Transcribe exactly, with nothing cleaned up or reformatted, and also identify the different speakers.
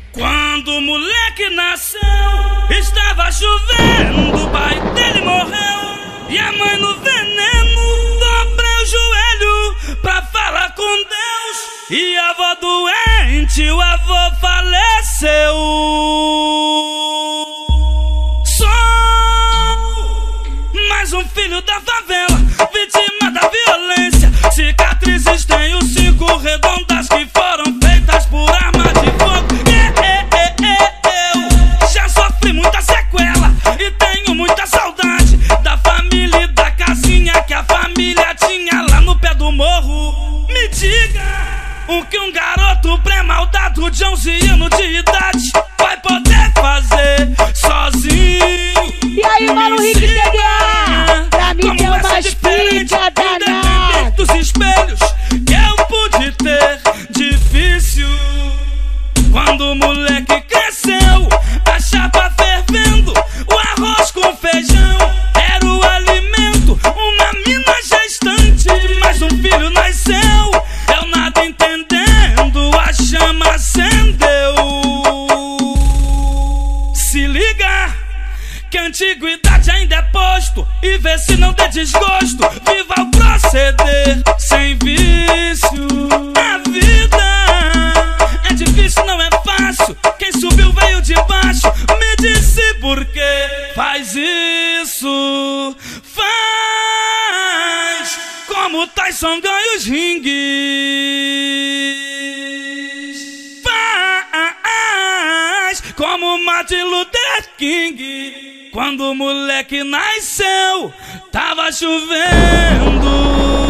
Speaker 1: Quando o moleque nasceu, estava chovendo, o pai dele morreu e a mãe no veneno. Dobrei o joelho pra falar com Deus e a avó doente, o avô faleceu. Sou mais um filho da favela, vítima da violência. Cicatrizes tenho cinco redondas que foram feitas por arma de fogo. Eu já sofri muita sequela e tenho muita saudade da família e da casinha que a família tinha lá no pé do morro. Me diga o que um garoto pré-maldado de onze anos de idade vai poder fazer sozinho.
Speaker 2: E aí, mano, Rick C D A, pra mim tem uma espiga danada
Speaker 1: dos espelhos que eu pude ter. Difícil quando o moleque cresceu, a chapa fervendo, o arroz com feijão era o alimento, uma mina gestante, mas um filho nasceu, eu nada entendendo, a chama acendeu. Se liga que a antiguidade ainda é posto, e vê se não der desgosto, viva o proceder sem vício. A vida é difícil, não é fácil, quem subiu veio de baixo. Me disse por que faz isso, faz como Tyson ganha os ringues, faz como Martin Luther King. Quando o moleque nasceu, tava chovendo.